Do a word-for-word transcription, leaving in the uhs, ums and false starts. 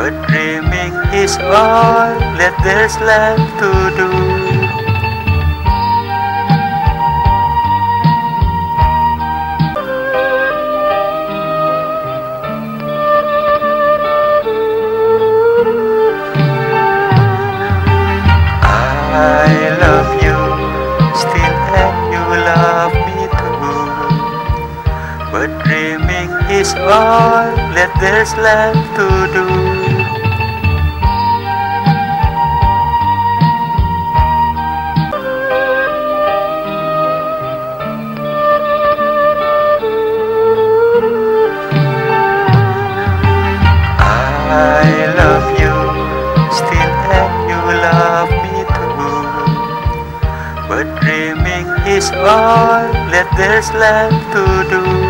But dreaming is all that there's left to do. I love you still and you love me too. But dreaming is all that there's left to do. I love you still and you love me too. But dreaming is all that there's left to do.